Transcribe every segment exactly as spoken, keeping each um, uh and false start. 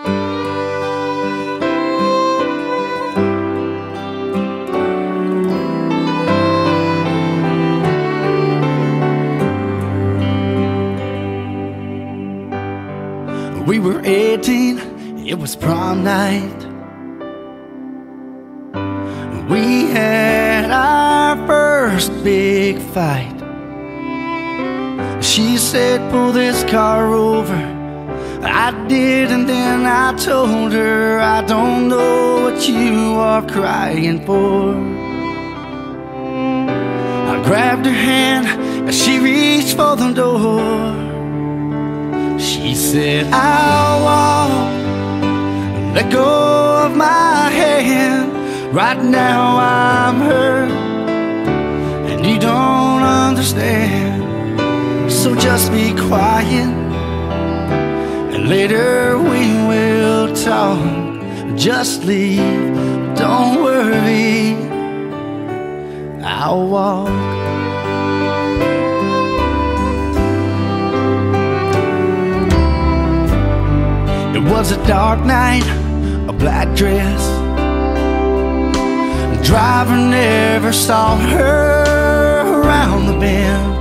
We were eighteen, it was prom night. We had our first big fight. She said, pull this car over. I did, and then I told her, I don't know what you are crying for. I grabbed her hand as she reached for the door. She said, I'll walk, let go of my hand. Right now I'm hurt, and you don't understand. So just be quiet, and later we will talk. Just leave, don't worry, I'll walk. It was a dark night, a black dress. The driver never saw her around the bend.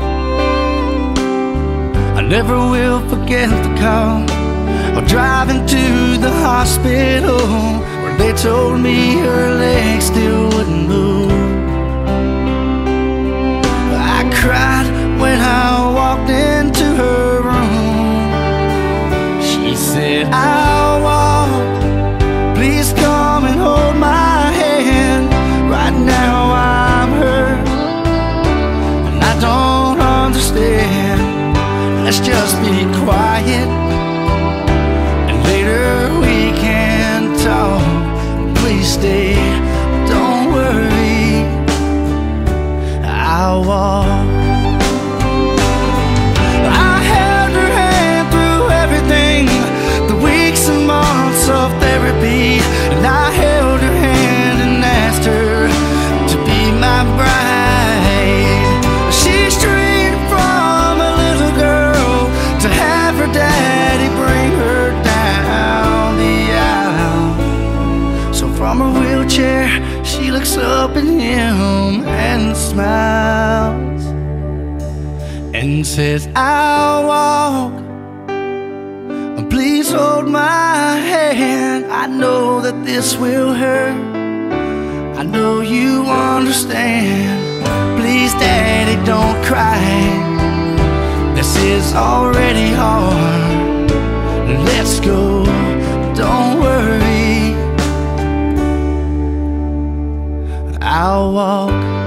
I never will forget the call of driving to the hospital, where they told me her legs still wouldn't move. I cried when I walked into her room. She said, I'll walk, please come and hold my hand. Right now I'm hurt, and I don't understand. Let's just be quiet, and later we can talk. Please stay, don't worry, I'll walk. I held her hand through everything, the weeks and months of therapy, and I held her hand and asked her to be my bride. She's dreamed from a little girl to have her daddy bring her down the aisle. So from her wheelchair she looks up at him and smiles and says, I'll walk, please hold my hand. I know that this will hurt, I know you understand. Please daddy, don't cry, this is already hard. Let's go, don't worry, I'll walk.